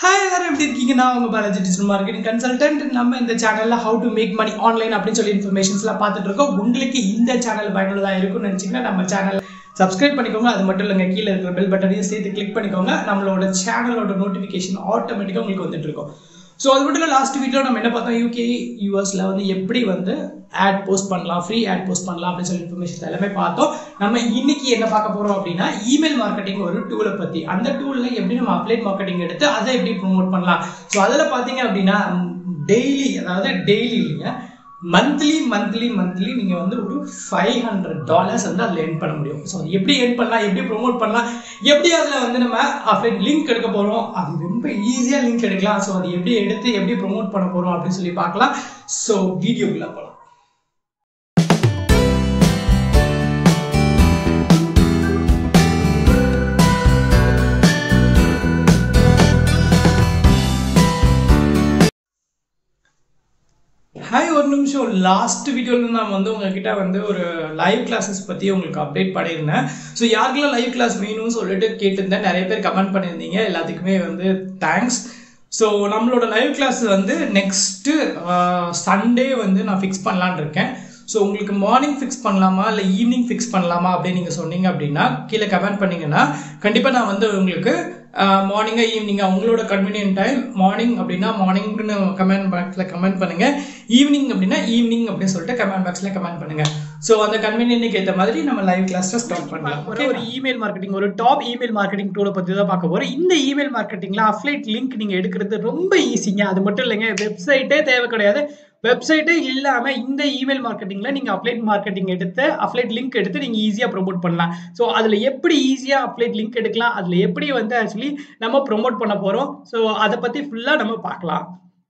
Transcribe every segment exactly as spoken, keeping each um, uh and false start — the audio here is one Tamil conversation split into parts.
Hi, எப்படி இருக்கீங்க? நான் உங்க பாலாஜி டிஜிட்டல் மார்க்கெட்டிங் கன்சல்டன்ட். நம்ம இந்த சேனல்ல how to make money online அப்படின்னு சொல்லி இன்ஃபர்மேஷன்ஸ்லாம் பார்த்துட்டு இருக்கோம். உங்களுக்கு இந்த சேனல் பயனுள்ளதா இருக்கும்னு நினைச்சீங்கன்னா நம்ம சேனல் சப்ஸ்கிரைப் பண்ணிக்கோங்க. அது மட்டும் இல்லைங்க, கீழே இருக்கிற பெல் பட்டனையும் சேர்த்து கிளிக் பண்ணிக்கோங்க. நம்மளோட சேனலோட நோட்டிஃபிகேஷன் ஆட்டோமேட்டிக்காக உங்களுக்கு வந்துட்டு இருக்கும். ஸோ அது மட்டும் இல்லை, லாஸ்ட் வீடியோ நம்ம என்ன பார்த்தோம், யூகே யூஎஸ்ல வந்து எப்படி வந்து ஆட் போஸ்ட் பண்ணலாம், ஃப்ரீ ஆட் போஸ்ட் பண்ணலாம் அப்படின்னு சொல்லி இன்ஃபர்மேஷன் எல்லாமே பார்த்தோம். நம்ம இன்னைக்கு என்ன பார்க்க போறோம் அப்படின்னா, இமெயில் மார்க்கெட்டிங் ஒரு டூலை பத்தி. அந்த டூல்ல எப்படி நம்ம அப்ளைட் மார்க்கெட்டிங் எடுத்து அதை எப்படி ப்ரொமோட் பண்ணலாம். ஸோ அதில் பார்த்தீங்க அப்படின்னா டெய்லி, அதாவது டெய்லி இல்லைங்க, மந்த்லி மந்த்லி மந்த்லி நீங்க வந்து ஒரு ஃபைவ் ஹண்ட்ரட் டாலர்ஸ் வந்து அதில் ஏர்ன் பண்ண முடியும். ஸோ அது எப்படி ஏர்ன் பண்ணலாம், எப்படி ப்ரொமோட் பண்ணலாம், எப்படி அதில் வந்து நம்ம அப்ளைட் லிங்க் எடுக்க போறோம், அது ரொம்ப ஈஸியாக லிங்க் எடுக்கலாம். ஸோ அது எப்படி எடுத்து எப்படி ப்ரொமோட் பண்ண போறோம் அப்படின்னு சொல்லி பார்க்கலாம். ஸோ வீடியோக்குள்ள போகலாம். ஹாய், ஒரு நிமிஷம். லாஸ்ட் வீடியோவில் நான் வந்து உங்ககிட்ட வந்து ஒரு லைவ் கிளாஸஸ் பற்றி உங்களுக்கு அப்டேட் பண்ணியிருந்தேன். ஸோ யாருக்கெல்லாம் லைவ் கிளாஸ் வேணும்னு சொல்லிட்டு கேட்டிருந்தேன். நிறைய பேர் கமெண்ட் பண்ணியிருந்தீங்க, எல்லாத்துக்குமே வந்து தேங்க்ஸ். ஸோ நம்மளோட லைவ் கிளாஸ் வந்து நெக்ஸ்ட்டு சண்டே வந்து நான் ஃபிக்ஸ் பண்ணலான்னு இருக்கேன். ஸோ உங்களுக்கு மார்னிங் ஃபிக்ஸ் பண்ணலாமா இல்லை ஈவினிங் ஃபிக்ஸ் பண்ணலாமா அப்படின்னு நீங்கள் சொன்னீங்க அப்படின்னா கீழே கமெண்ட் பண்ணிங்கன்னா கண்டிப்பாக நான் வந்து உங்களுக்கு மார்னிங்கா ஈவினிங்கா உங்களோட கன்வீனியன்ட் டைம். மார்னிங் அப்படின்னா மார்னிங்னு கமெண்ட் பாக்ஸில் கமெண்ட் பண்ணுங்க, ஈவினிங் அப்படின்னா ஈவினிங் அப்படின்னு சொல்லிட்டு கமெண்ட் பாக்ஸில் கமெண்ட் பண்ணுங்க. ஸோ அந்த கன்வீனியன்ட்க்கு ஏற்ற மாதிரி நம்ம லைவ் கிளாஸை ஸ்டார்ட் பண்ணலாம். ஒரு இமெயில் மார்க்கெட்டிங், ஒரு டாப் இமெயில் மார்க்கெட்டிங் டூலை பற்றி தான் பார்க்க போகிறோம். இந்த இமெயில் மார்க்கெட்டிங்கில் அஃப்லைட் லிங்க் நீங்கள் எடுக்கிறது ரொம்ப ஈஸிங்க. அது மட்டும் இல்லைங்க, வெப்சைட்டே தேவை கிடையாது. வெப்சைட்டே இல்லாமல் இந்த இமெயில் மார்க்கெட்டிங்கில் நீங்கள் அப்ளைட் மார்க்கெட்டிங் எடுத்து அப்ளைட் லிங்க் எடுத்து நீங்கள் ஈஸியாக ப்ரொமோட் பண்ணலாம். ஸோ அதில் எப்படி ஈஸியாக அப்ளைட் லிங்க் எடுக்கலாம், அதில் எப்படி வந்து ஆக்சுவலி நம்ம ப்ரொமோட் பண்ண போகிறோம், ஸோ அதை பற்றி ஃபுல்லாக நம்ம பார்க்கலாம்.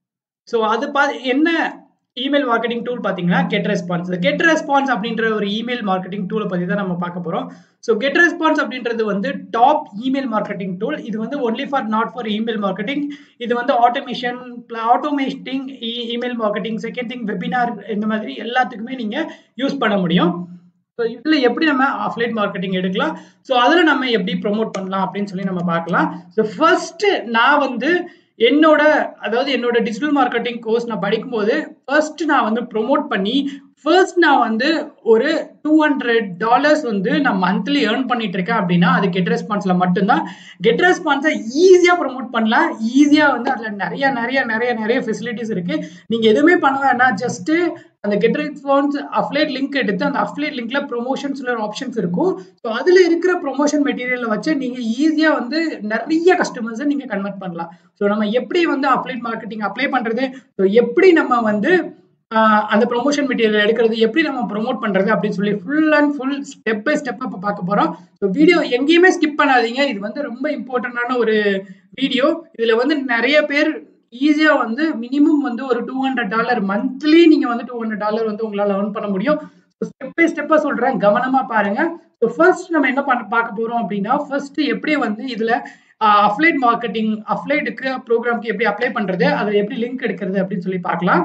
ஸோ அது பா என்ன இமெயில் மார்க்கெட்டிங் டூல் பார்த்தீங்கன்னா GetResponse. GetResponse அப்படின்ற ஒரு இமெயில் மார்க்கெட்டிங் டூலை பற்றி தான் நம்ம பார்க்க போகிறோம். ஸோ GetResponse அப்படின்றது வந்து டாப் இமெயில் மார்க்கெட்டிங் டூல். இது வந்து only for not for email marketing. இது வந்து automation, automating email marketing, second thing webinar, இந்த மாதிரி எல்லாத்துக்குமே நீங்கள் யூஸ் பண்ண முடியும். ஸோ இதில் எப்படி நம்ம அஃப்லைட் மார்க்கெட்டிங் எடுக்கலாம், ஸோ அதில் நம்ம எப்படி ப்ரொமோட் பண்ணலாம் அப்படின்னு சொல்லி நம்ம பார்க்கலாம். ஸோ ஃபர்ஸ்ட் நான் வந்து என்னோட அதாவது என்னோட டிஜிட்டல் மார்க்கெட்டிங் கோர்ஸ் நான் படிக்கும்போது ஃபர்ஸ்ட் நான் வந்து ப்ரொமோட் பண்ணி ஃபர்ஸ்ட் நான் வந்து ஒரு டூ ஹண்ட்ரட் டாலர்ஸ் வந்து நான் மந்த்லி ஏர்ன் பண்ணிட்டு இருக்கேன் அப்படின்னா அது GetResponseல மட்டும்தான். GetResponse ஈஸியாக ப்ரொமோட் பண்ணலாம். ஈஸியாக வந்து அதில் நிறைய நிறைய நிறைய நிறைய ஃபெசிலிட்டிஸ் இருக்கு. நீங்க எதுவுமே பண்ண வேணாம், ஜஸ்ட் அந்த GetResponse அஃப்லைட் லிங்க் எடுத்து அந்த அஃப்லைட் லிங்க்ல ப்ரொமோஷன்ஸ்ல ஆப்ஷன்ஸ் இருக்கும். ஸோ அதுல இருக்கிற ப்ரொமோஷன் மெட்டீரியலை வச்சு நீங்க ஈஸியா வந்து நிறைய கஸ்டமர்ஸை நீங்க கன்வெர்ட் பண்ணலாம். ஸோ நம்ம எப்படி வந்து அப்ளைட் மார்க்கெட்டிங் அப்ளை பண்றது, ஸோ எப்படி நம்ம வந்து அந்த ப்ரொமோஷன் மெட்டீரியல் எடுக்கிறது, எப்படி நம்ம ப்ரொமோட் பண்றது அப்படின்னு சொல்லி full and full step by step இப்போ பார்க்க போறோம். ஸோ வீடியோ எங்கேயுமே ஸ்கிப் பண்ணாதீங்க. இது வந்து ரொம்ப இம்பார்ட்டன்டான ஒரு வீடியோ. இதுல வந்து நிறைய பேர் ஈஸியா வந்து மினிமம் வந்து ஒரு டூ ஹண்ட்ரட் டாலர் மந்த்லி நீங்க வந்து டூ ஹண்ட்ரட் டாலர் வந்து உங்களால ஏர்ன் பண்ண முடியும். ஸ்டெப் பை ஸ்டெப்பா சொல்றேன், கவனமா பாருங்க. ஸோ ஃபர்ஸ்ட் நம்ம என்ன பண்ண பார்க்க போறோம் அப்படின்னா, ஃபர்ஸ்ட் எப்படி வந்து இதுல அஃப்லைட் மார்க்கெட்டிங் அஃப்லைடுக்கு ப்ரோக்ராம்க்கு எப்படி அப்ளை பண்றது, அதை எப்படி லிங்க் எடுக்கிறது அப்படின்னு சொல்லி பார்க்கலாம்.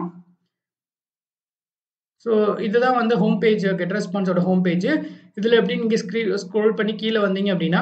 ஸோ இதுதான் வந்து ஹோம் பேஜ், GetResponseோட ஹோம் பேஜ். இதுல எப்படி நீங்க ஸ்க்ரீன் ஸ்க்ரோல் பண்ணி கீழே வந்தீங்க அப்படின்னா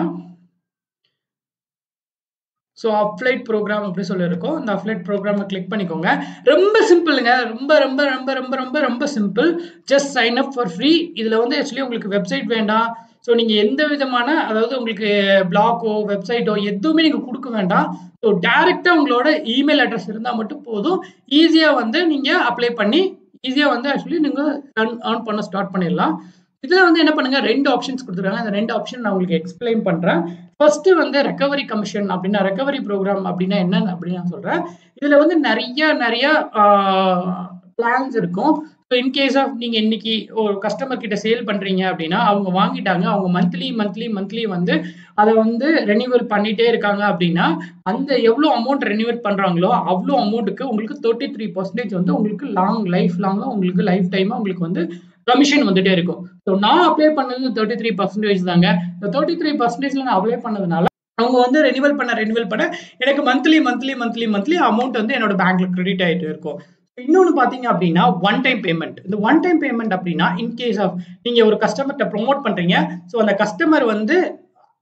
ஸோ அப்ளைட் ப்ரோக்ராம் அப்படி சொல்லி இருக்கும். இந்த அப்ளைட் ப்ரோக்ராமை கிளிக் பண்ணிக்கோங்க. ரொம்ப சிம்பிளுங்க, ரொம்ப ரொம்ப ரொம்ப ரொம்ப ரொம்ப ரொம்ப simple. Just sign up for free. இதில் வந்து ஆக்சுவலி உங்களுக்கு வெப்சைட் வேண்டாம். ஸோ நீங்கள் எந்த விதமான, அதாவது உங்களுக்கு பிளாக்கோ வெப்சைட்டோ எதுவுமே நீங்கள் கொடுக்க வேண்டாம். ஸோ டைரெக்டாக உங்களோட இமெயில் அட்ரஸ் இருந்தால் மட்டும் போதும். ஈஸியாக வந்து நீங்கள் அப்ளை பண்ணி ஈஸியாக வந்து ஆக்சுவலி நீங்கள் ஏர்ன் ஏர்ன் பண்ண ஸ்டார்ட் பண்ணிடலாம். இதில் வந்து என்ன பண்ணுங்க, ரெண்டு ஆப்ஷன்ஸ் கொடுத்துருக்காங்க. அந்த ரெண்டு ஆப்ஷன் நான் உங்களுக்கு எக்ஸ்பிளைன் பண்றேன். ஃபர்ஸ்ட் வந்து ரெக்கவரி கமிஷன் அப்படின்னா, ரெக்கவரி ப்ரோக்ராம் அப்படின்னா என்னன்னு அப்படின்னு நான் சொல்றேன். இதுல வந்து நிறைய நிறைய பிளான்ஸ் இருக்கும். ஸோ இன்கேஸ் ஆஃப் நீங்க இன்னைக்கு ஒரு கஸ்டமர் கிட்ட சேல் பண்றீங்க அப்படின்னா, அவங்க வாங்கிட்டாங்க, அவங்க மந்த்லி மந்த்லி மந்த்லி வந்து அதை வந்து ரெனியூவல் பண்ணிட்டே இருக்காங்க அப்படின்னா, அந்த எவ்வளோ அமௌண்ட் ரெனியூவல் பண்றாங்களோ அவ்வளோ அமௌண்ட்டுக்கு உங்களுக்கு தேர்ட்டி த்ரீ பர்சன்டேஜ் வந்து உங்களுக்கு லாங் லைஃப் லாங்கா உங்களுக்கு லைஃப் டைமா உங்களுக்கு வந்து கமிஷன் வந்துட்டே இருக்கும். ஸோ நான் அப்ளை பண்ணது தேர்ட்டி த்ரீ பர்சன்டேஜ் தாங்க. இந்த தேர்ட்டி த்ரீ பர்சன்டேஜ்ல நான் அப்ளை பண்ணதுனால அவங்க வந்து ரெனியூவல் பண்ண ரெனியூவல் பண்ண எனக்கு monthly monthly monthly monthly amount வந்து என்னோட பேங்க்ல கிரெடிட் ஆகிட்டு இருக்கும். இன்னொன்று பார்த்தீங்க அப்படின்னா ஒன் டைம் பேமெண்ட். இந்த ஒன் டைம் பேமெண்ட் அப்படின்னா இன்கேஸ் ஆஃப் நீங்க ஒரு கஸ்டமர்கிட்ட ப்ரொமோட் பண்றீங்க, ஸோ அந்த கஸ்டமர் வந்து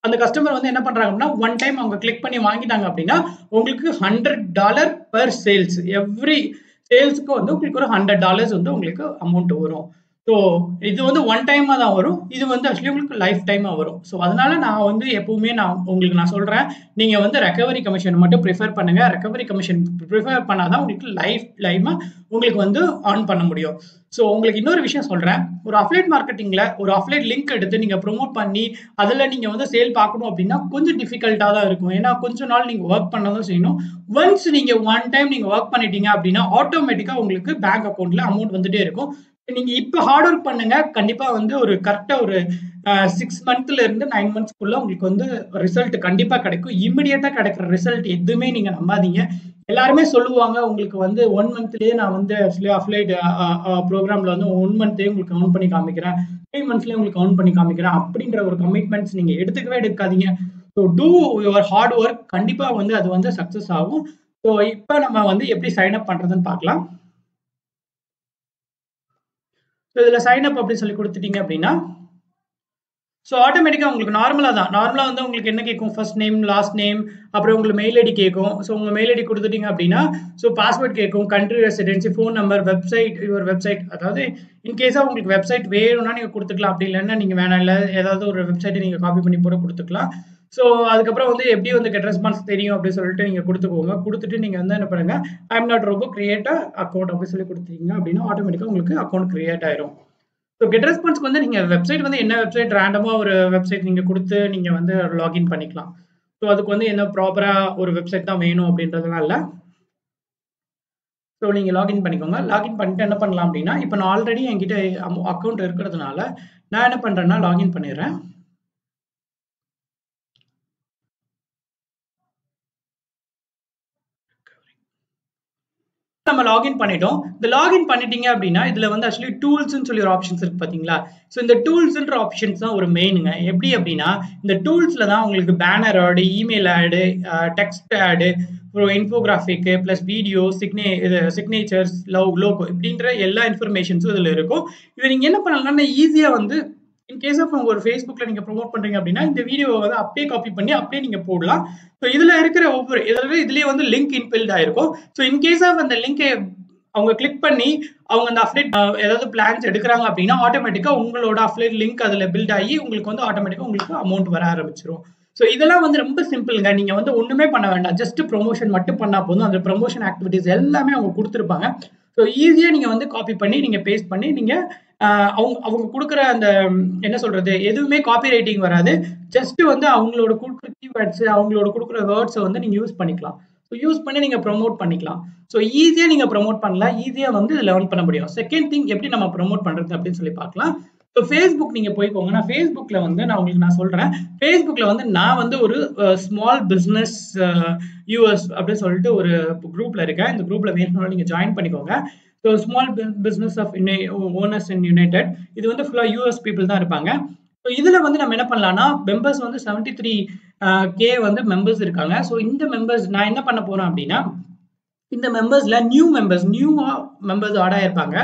அந்த கஸ்டமர் வந்து என்ன பண்றாங்க அப்படின்னா ஒன் டைம் அவங்க கிளிக் பண்ணி வாங்கிட்டாங்க அப்படின்னா உங்களுக்கு hundred dollar per sales, every சேல்ஸுக்கு வந்து உங்களுக்கு ஒரு ஹண்ட்ரட் டாலர்ஸ் வந்து உங்களுக்கு அமௌண்ட் வரும். ஸோ இது வந்து ஒன் டைமாக தான் வரும். இது வந்து ஆக்சுவலி உங்களுக்கு லைஃப் டைமாக வரும். ஸோ அதனால நான் வந்து எப்பவுமே நான் உங்களுக்கு நான் சொல்கிறேன், நீங்கள் வந்து ரெக்கவரி கமிஷன் மட்டும் ப்ரிஃபர் பண்ணுங்கள். ரெக்கவரி கமிஷன் ப்ரிஃபர் பண்ணாதான் உங்களுக்கு லைஃப் டைமாக உங்களுக்கு வந்து ஆன் பண்ண முடியும். ஸோ உங்களுக்கு இன்னொரு விஷயம் சொல்கிறேன், ஒரு அஃப்லேட் மார்க்கெட்டிங்கில் ஒரு அஃப்லேட் லிங்க் எடுத்து நீங்கள் ப்ரொமோட் பண்ணி அதில் நீங்கள் வந்து சேல் பார்க்கணும் அப்படின்னா கொஞ்சம் டிஃபிகல்ட்டாக தான் இருக்கும். ஏன்னா கொஞ்ச நாள் நீங்கள் ஒர்க் பண்ண தான் செய்யணும். ஒன்ஸ் நீங்கள் ஒன் டைம் நீங்கள் ஒர்க் பண்ணிட்டீங்க அப்படின்னா ஆட்டோமேட்டிக்காக உங்களுக்கு பேங்க் அக்கௌண்ட்டில் அமௌண்ட் வந்துட்டே இருக்கும். நீங்க இப்ப ஹார்ட் ஒர்க் பண்ணுங்க, கண்டிப்பா வந்து ஒரு கரெக்டா ஒரு சிக்ஸ் மந்த்ல இருந்து நைன் மந்த்ஸ்க்குள்ள உங்களுக்கு வந்து ரிசல்ட் கண்டிப்பா கிடைக்கும். இமிடியேட்டா கிடைக்கிற ரிசல்ட் எதுவுமே நீங்க நம்பாதீங்க. எல்லாருமே சொல்லுவாங்க உங்களுக்கு வந்து ஒன் மந்த்லயே நான் வந்து அஃப்லைட் ப்ரோக்ராம்ல வந்து ஒன் மந்த்லயே உங்களுக்கு கவுண்ட் பண்ணி காமிக்கிறேன், த்ரீ மந்த்ஸ்லயே உங்களுக்கு கவுண்ட் பண்ணி காமிக்கிறேன் அப்படின்ற ஒரு கமிட்மெண்ட்ஸ் நீங்க எடுத்துக்கவே எடுக்காதீங்க. So do your hard work, கண்டிப்பா வந்து அது வந்து சக்சஸ் ஆகும். ஸோ இப்போ நம்ம வந்து எப்படி சைன் அப் பண்றதுன்னு பார்க்கலாம். ஸோ இதில் சைன் அப் அப்படின்னு சொல்லி கொடுத்துட்டீங்க அப்படின்னா ஸோ ஆட்டோமேட்டிக்காக உங்களுக்கு நார்மலாக தான் நார்மலாக வந்து உங்களுக்கு என்ன கேட்கும், ஃபர்ஸ்ட் நேம், லாஸ்ட் நேம், அப்புறம் உங்களுக்கு மெயில் ஐடி கேட்கும். ஸோ உங்கள் மெயில் ஐடி கொடுத்துட்டீங்க அப்படின்னா ஸோ பாஸ்வேர்ட் கேட்கும், country residency, phone number, website, your website, அதாவது இன்கேஸாக உங்களுக்கு வெப்சைட் வேணும்னா நீங்கள் கொடுத்துக்கலாம், அப்படி இல்லைன்னா நீங்கள் வேணாம், இல்லை ஏதாவது ஒரு வெப்சைட்டை நீங்கள் காப்பி பண்ணி போட கொடுத்துக்கலாம். ஸோ அதுக்கப்புறம் வந்து எப்படி வந்து கெட் ரெஸ்பான்ஸ் தெரியும் அப்படின்னு சொல்லிட்டு நீங்கள் கொடுத்துக்கோங்க. கொடுத்துட்டு நீங்கள் வந்து என்ன பண்ணுங்க, I am not robot create account அப்படின்னு சொல்லி கொடுத்தீங்க அப்படின்னா ஆட்டோமேட்டிக்காக உங்களுக்கு அக்கௌண்ட் கிரியேட் ஆயிரும். ஸோ கெட் ரெஸ்பான்ஸ்க்கு வந்து நீங்கள் வெப்சைட் வந்து என்ன வெப்சைட், ரேண்டமாக ஒரு வெப்சைட் நீங்கள் கொடுத்து நீங்கள் வந்து லாகின் பண்ணிக்கலாம். ஸோ அதுக்கு வந்து என்ன ப்ராப்பராக ஒரு வெப்சைட் தான் வேணும் அப்படின்றதுனால இல்லை. ஸோ நீங்கள் லாகின் பண்ணிக்கோங்க. லாகின் பண்ணிட்டு என்ன பண்ணலாம் அப்படின்னா, இப்போ நான் ஆல்ரெடி என்கிட்ட அக்கௌண்ட் இருக்கிறதுனால நான் என்ன பண்ணுறேன்னா லாகின் பண்ணிடுறேன். நம்ம லாகின் பண்ணிட்டோம். இந்த லாகின் பண்ணிட்டீங்க அப்படின்னா இதுல வந்து ஆக்சுவலி டூல்ஸ்னு சொல்லி ஒரு ஆப்ஷன்ஸ் இருக்கு பாத்தீங்களா. ஸோ இந்த டூல்ஸ்ன்ற ஆப்ஷன்ஸ் தான் ஒரு மெயினுங்க. எப்படி அப்படின்னா இந்த டூல்ஸ்ல தான் உங்களுக்கு பேனர் ஆடு, இமெயில் ஆடு, டெக்ஸ்ட் ஆடு, அப்புறம் இன்ஃபோகிராஃபிக் பிளஸ் வீடியோ, சிக்னே இது சிக்னேச்சர்ஸ், லவ் லோகோ இப்படின்ற எல்லா இன்ஃபர்மேஷன்ஸும் இதுல இருக்கும். இதை நீங்க என்ன பண்ணலாம்னா ஈஸியா வந்து இன்கேஸ் ஆஃப் உங்க ஒரு ஃபேஸ்புக்ல நீங்க ப்ரொமோட் பண்றீங்க அப்படின்னா இந்த வீடியோவை வந்து அப்படியே காப்பி பண்ணி அப்படியே நீங்க போடலாம். ஸோ இதுல இருக்கிற ஒவ்வொரு இதில் இதுலயே வந்து லிங்க் இன்பில்ட் ஆயிருக்கும். ஸோ இன்கேஸ் ஆஃப் அந்த லிங்கை அவங்க கிளிக் பண்ணி அவங்க அந்த அஃப்லேட் ஏதாவது பிளான்ஸ் எடுக்கிறாங்க அப்படின்னா ஆட்டோமேட்டிக்கா உங்களோட அஃப்லேட் லிங்க் அதுல பில்ட் ஆகி உங்களுக்கு வந்து ஆட்டோமேட்டிக்கா உங்களுக்கு அமௌண்ட் வர ஆரம்பிச்சிடும். ஸோ இதெல்லாம் வந்து ரொம்ப சிம்பிளுங்க. நீங்க வந்து ஒண்ணுமே பண்ண வேண்டாம், ஜஸ்ட் ப்ரொமோஷன் மட்டும் பண்ணா போதும். அந்த ப்ரொமோஷன் ஆக்டிவிட்டிஸ் எல்லாமே அவங்க கொடுத்துருப்பாங்க. ஸோ ஈஸியா நீங்க வந்து காப்பி பண்ணி நீங்க பேஸ்ட் பண்ணி நீங்க அவங்க அவங்க கொடுக்குற அந்த என்ன சொல்றது எதுவுமே காப்பி ரைட்டிங் வராது. ஜஸ்ட் வந்து அவங்களோட கொடுக்குற கீவேர்ட்ஸ், அவங்களோட கொடுக்குற வேர்ட்ஸை வந்து நீங்க யூஸ் பண்ணிக்கலாம். ஸோ யூஸ் பண்ணி நீங்க ப்ரொமோட் பண்ணிக்கலாம். ஸோ ஈஸியா நீங்க ப்ரொமோட் பண்ணலாம், ஈஸியா வந்து லேர்ன் பண்ண முடியும். செகண்ட் திங் எப்படி நம்ம ப்ரொமோட் பண்றது அப்படின்னு சொல்லி பார்க்கலாம். ஸோ ஃபேஸ்புக் நீங்க போய்க்கோங்க. நான் ஃபேஸ்புக்ல வந்து நான் உங்களுக்கு நான் சொல்றேன். ஃபேஸ்புக்ல வந்து நான் வந்து ஒரு ஸ்மால் பிஸ்னஸ் யூஎஸ் அப்படின்னு சொல்லிட்டு ஒரு குரூப்ல இருக்கேன். இந்த குரூப்ல வேணும்னாலும் நீங்க ஜாயின் பண்ணிக்கோங்க. So small business of owners in United, இது வந்து ஃபுல்லா யூஎஸ் பீப்புள் தான் இருப்பாங்க. ஸோ இதுல வந்து நம்ம என்ன பண்ணலாம்னா மெம்பர்ஸ் வந்து செவன்டி த்ரீ கே வந்து மெம்பர்ஸ் இருக்காங்க. ஸோ இந்த மெம்பர்ஸ் நான் என்ன பண்ண போறேன் அப்படின்னா இந்த மெம்பர்ஸ்ல நியூ மெம்பர்ஸ் நியூவா மெம்பர்ஸ் ஆட் ஆயிருப்பாங்க.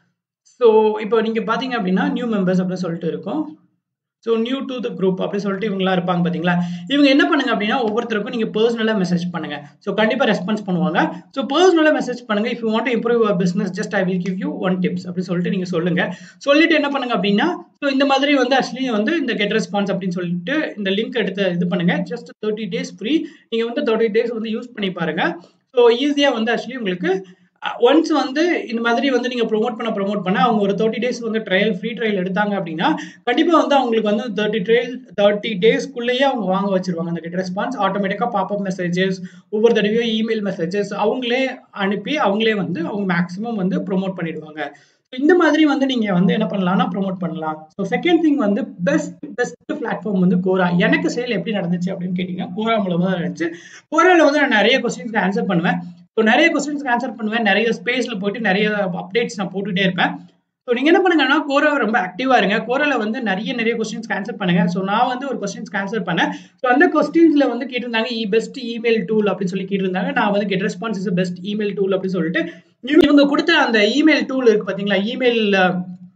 ஸோ இப்போ நீங்க பாத்தீங்க அப்படின்னா நியூ மெம்பர்ஸ் அப்படின்னு சொல்லிட்டு இருக்கும். So new to the group அப்படின்னு சொல்லிட்டு இவங்களா இருப்பாங்க பார்த்தீங்களா. இவங்க என்ன பண்ணுங்க அப்படின்னா ஒவ்வொருத்தருக்கும் நீங்க பர்சனலா மெசேஜ் பண்ணுங்க. ஸோ கண்டிப்பா ரெஸ்பான்ஸ் பண்ணுவாங்க. ஸோ பர்சனலா மெசேஜ் பண்ணுங்க. If you want to improve your business just I will give you one tips அப்படின்னு சொல்லிட்டு நீங்க சொல்லுங்க. சொல்லிட்டு என்ன பண்ணுங்க அப்படின்னா ஸோ இந்த மாதிரி வந்து ஆக்சுவலி வந்து இந்த கெட் ரெஸ்பான்ஸ் அப்படின்னு சொல்லிட்டு இந்த லிங்க் எடுத்து இது பண்ணுங்க. Just thirty days free. நீங்க வந்து தேர்ட்டி டேஸ் வந்து யூஸ் பண்ணி பாருங்க. ஸோ ஈஸியா வந்து ஆக்சுவலி உங்களுக்கு ஒன்ஸ் வந்து இந்த மாதிரி வந்து நீங்க ப்ரொமோட் பண்ண ப்ரொமோட் பண்ண அவங்க ஒரு தேர்ட்டி டேஸ் வந்து ட்ரையல் ஃப்ரீ ட்ரையல் எடுத்தாங்க அப்படின்னா கண்டிப்பா வந்து அவங்களுக்கு வந்து தேர்ட்டி ட்ரையல் தேர்ட்டி டேஸ்க்குள்ளேயே அவங்க வாங்க வச்சிருவாங்க. அந்த கெட் ரெஸ்பான்ஸ் ஆட்டோமேட்டிக்கா பாப்அப் மெசேஜஸ், ஒவ்வொரு தடவையும் இமெயில் மெசேஜஸ் அவங்களே அனுப்பி அவங்களே வந்து அவங்க மேக்ஸிமம் வந்து ப்ரொமோட் பண்ணிடுவாங்க. இந்த மாதிரி வந்து நீங்க வந்து என்ன பண்ணலாம்னா ப்ரொமோட் பண்ணலாம். ஸோ செகண்ட் திங் வந்து பெஸ்ட் பெஸ்ட் பிளாட்ஃபார்ம் வந்து கோரா. எனக்கு சேல் எப்படி நடந்துச்சு அப்படின்னு கேட்டீங்கன்னா கோரா மூலமா தான் இருந்துச்சு. கோரால வந்து நான் நிறைய கொஸ்டின்ஸ்க்கு ஆன்சர் பண்ணுவேன். ஸோ நிறைய கொஸ்டின்ஸ்க்கு ஆன்சர் பண்ணுவேன். நிறைய ஸ்பேஸ்ல போயிட்டு நிறைய அப்டேட்ஸ் நான் போட்டுட்டே இருப்பேன். ஸோ நீங்க என்ன பண்ணுங்கன்னா கோராவை ரொம்ப ஆக்டிவா இருங்க. கோரால வந்து நிறைய நிறைய கொஸ்டின்ஸ்க்கு ஆன்சர் பண்ணுங்க. ஸோ நான் வந்து ஒரு கொஸ்டின்ஸ்க்கு ஆன்சர் பண்ணேன். ஸோ அந்த கொஸ்டின்ஸ்ல வந்து கேட்டிருந்தாங்க பெஸ்ட் இமெயில் டூல் அப்படின்னு சொல்லி கேட்டிருந்தாங்க. நான் வந்து GetResponse is best email tool அப்படின்னு சொல்லிட்டு இவங்க கொடுத்த அந்த இமெயில் டூல் இருக்கு பாத்தீங்களா, இமெயில்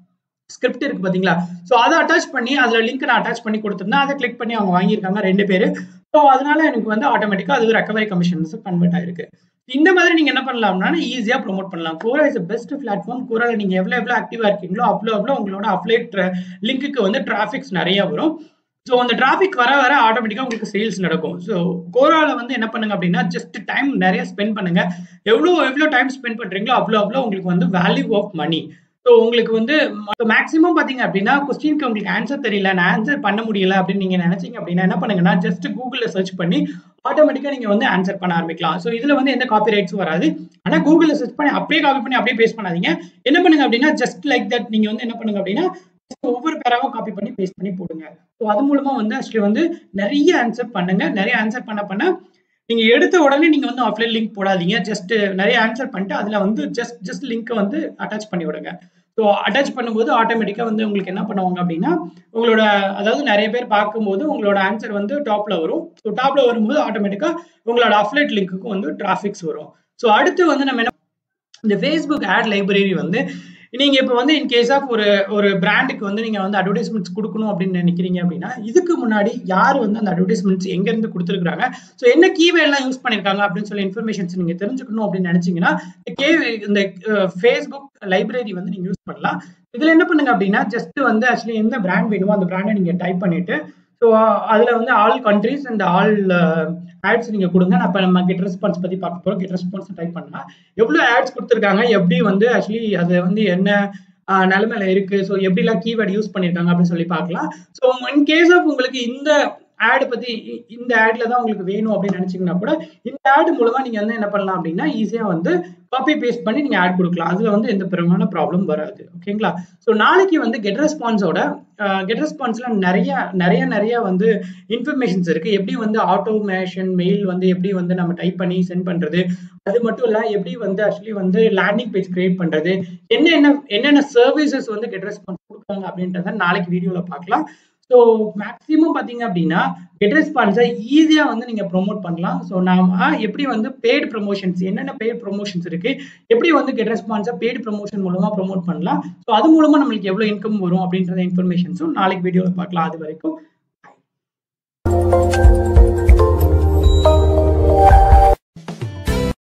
ஸ்கிரிப்ட் இருக்கு பாத்தீங்களா? ஸோ அதை அட்டாச் பண்ணி அதுல லிங்க் நான் அட்டாச் பண்ணி கொடுத்துருந்தேன். அதை கிளிக் பண்ணி அவங்க வாங்கியிருக்காங்க ரெண்டு பேரு. ஸோ அதனால எனக்கு வந்து ஆட்டோமேட்டிக்கா அது ரெக்கவரி கமிஷன்ஸ் கன்வெர்ட் ஆயிருக்கு. இந்த மாதிரி நீங்க என்ன பண்ணலாம்னா ஈஸியா ப்ரோமோட் பண்ணலாம். Quora is best platform. கோரால நீங்க எவ்வளவு எவ்வளவு ஆக்டிவா இருக்கீங்களோ அவ்வளோ அவ்வளோ உங்களோட அப்ளைட் லிங்க்கு வந்து டிராபிக்ஸ் நிறைய வரும். ஸோ அந்த டிராபிக் வர வர ஆட்டோமேட்டிக்கா உங்களுக்கு சேல்ஸ் நடக்கும். ஸோ கோரால வந்து என்ன பண்ணுங்க அப்படின்னா ஜஸ்ட் டைம் நிறைய ஸ்பெண்ட் பண்ணுங்க. எவ்வளோ எவ்வளோ டைம் ஸ்பெண்ட் பண்றீங்களோ அவ்வளோ அவ்வளோ உங்களுக்கு வந்து வேல்யூ ஆஃப் மணி. ஸோ உங்களுக்கு வந்து மேக்ஸிமம் பாத்தீங்க அப்படின்னா கொஸ்டினுக்கு உங்களுக்கு ஆன்சர் தெரியல, நான் ஆன்சர் பண்ண முடியல அப்படின்னு நீங்க நினைச்சீங்க அப்படின்னா என்ன பண்ணுங்கன்னா ஜஸ்ட் கூகுள்ல சர்ச் பண்ணி ஆட்டோமேட்டிக்கா நீங்க வந்து ஆன்சர் பண்ண ஆரம்பிக்கலாம். ஸோ இதுல வந்து எந்த காப்பி ரைட்ஸும் வராது. ஆனா கூகுள்ல சர்ச் பண்ணி அப்படியே காப்பி பண்ணி அப்படியே பேஸ்ட் பண்ணாதீங்க. என்ன பண்ணுங்க அப்படின்னா ஜஸ்ட் லைக் தட் நீங்க வந்து என்ன பண்ணுங்க அப்படின்னா ஒவ்வொரு பேராவும் காப்பி பண்ணி பேஸ்ட் பண்ணி போடுங்க. ஸோ அது மூலமா வந்து ஆக்சுவலி வந்து நிறைய ஆன்சர் பண்ணுங்க. நிறைய ஆன்சர் பண்ண பண்ண நீங்க எடுத்த உடனே நீங்க வந்து ஆஃப்லைன் லிங்க் போடாதீங்க. ஜஸ்ட் நிறைய ஆன்சர் பண்ணிட்டு அதுல வந்து ஜஸ்ட் ஜஸ்ட் லிங்க்கை வந்து அட்டாச் பண்ணி விடுங்க. ஸோ அட்டாச் பண்ணும்போது ஆட்டோமேட்டிக்கா வந்து உங்களுக்கு என்ன பண்ணுவாங்க அப்படின்னா உங்களோட அதாவது நிறைய பேர் பார்க்கும்போது உங்களோட ஆன்சர் வந்து டாப்ல வரும். ஸோ டாப்ல வரும்போது ஆட்டோமேட்டிக்கா உங்களோட அஃப்லைட் லிங்க்குக்கும் வந்து டிராபிக்ஸ் வரும். ஸோ அடுத்து வந்து நம்ம என்ன இந்த ஃபேஸ்புக் ஆட் லைப்ரரி வந்து நீங்க இப்போ வந்து இன் கேஸ் ஆஃப் ஒரு ஒரு பிராண்டுக்கு வந்து நீங்க வந்து அட்வர்டைஸ்மெண்ட்ஸ் கொடுக்கணும் அப்படின்னு நினைக்கிறீங்க அப்படின்னா இதுக்கு முன்னாடி யார் வந்து அந்த அட்வர்டைஸ்மெண்ட்ஸ் எங்க இருந்து கொடுத்துருக்காங்க, ஸோ என்ன கீவேர்ட் எல்லாம் யூஸ் பண்ணிருக்காங்க அப்படின்னு சொல்லி இன்ஃபர்மேஷன்ஸ் நீங்க தெரிஞ்சுக்கணும் அப்படின்னு நினைச்சீங்கன்னா இந்த ஃபேஸ்புக் லைப்ரரி வந்து நீங்க யூஸ் பண்ணலாம். இதுல என்ன பண்ணுங்க அப்படின்னா ஜஸ்ட் வந்து ஆக்சுவலி எந்த பிராண்ட் வேணுமோ அந்த பிராண்டை நீங்க டைப் பண்ணிட்டு ஸோ அதுல வந்து all countries and all ads நீங்க கொடுங்க. அப்ப நம்ம கெட் ரெஸ்பான்ஸ் பத்தி பார்க்க போறோம். கெட் ரெஸ்பான்ஸ் டைப் பண்ணா எவ்வளவு ஆட்ஸ் கொடுத்துருக்காங்க, எப்படி வந்து ஆக்சுவலி அது வந்து என்ன நிலைமையில இருக்கு, ஸோ எப்படிலாம் கீவேர்ட் யூஸ் பண்ணிருக்காங்க அப்படின்னு சொல்லி பார்க்கலாம். ஸோ இன் கேஸ் ஆஃப் உங்களுக்கு இந்த ஆட் பத்தி இந்த ஆட்ல தான் உங்களுக்கு வேணும் அப்படின்னு நினைச்சீங்கன்னா கூட இந்த ஆட் மூலமா நீங்க வந்து என்ன பண்ணலாம் அப்படின்னா ஈஸியா வந்து காப்பி பேஸ்ட் பண்ணி நீங்க ஆட் கொடுக்கலாம். அதுல வந்து எந்த பெருமான ப்ராப்ளம் வராது. ஓகேங்களா? ஸோ நாளைக்கு வந்து கெட் ரெஸ்பான்ஸோட கெட் ரெஸ்பான்ஸ்ல நிறைய நிறைய நிறைய வந்து இன்ஃபர்மேஷன்ஸ் இருக்கு. எப்படி வந்து ஆட்டோமேஷன் மெயில் வந்து எப்படி வந்து நம்ம டைப் பண்ணி சென்ட் பண்றது, அது மட்டும் இல்ல எப்படி வந்து ஆக்சுவலி வந்து லேண்டிங் பேஜ் கிரியேட் பண்றது, என்னென்ன என்னென்ன சர்வீசஸ் வந்து கெட் ரெஸ்பான்ஸ் கொடுக்குறாங்க அப்படின்றத நாளைக்கு வீடியோல பார்க்கலாம். ஸோ மேக்ஸிமம் பார்த்தீங்க அப்படின்னா கெட் ரெஸ்பான்ஸை ஈஸியா வந்து நீங்க ப்ரொமோட் பண்ணலாம். ஸோ நாம எப்படி வந்து பெய்டு ப்ரொமோஷன்ஸ் என்னென்ன பெய்டு ப்ரொமோஷன்ஸ் இருக்கு, எப்படி வந்து கெட் ரெஸ்பான்ஸை பெய்டு ப்ரொமோஷன் மூலமா ப்ரொமோட் பண்ணலாம், ஸோ அது மூலமா நம்மளுக்கு எவ்வளவு இன்கம் வரும் அப்படின்ற இன்ஃபர்மேஷன்ஸும் நாளைக்கு வீடியோல பார்க்கலாம். அது வரைக்கும்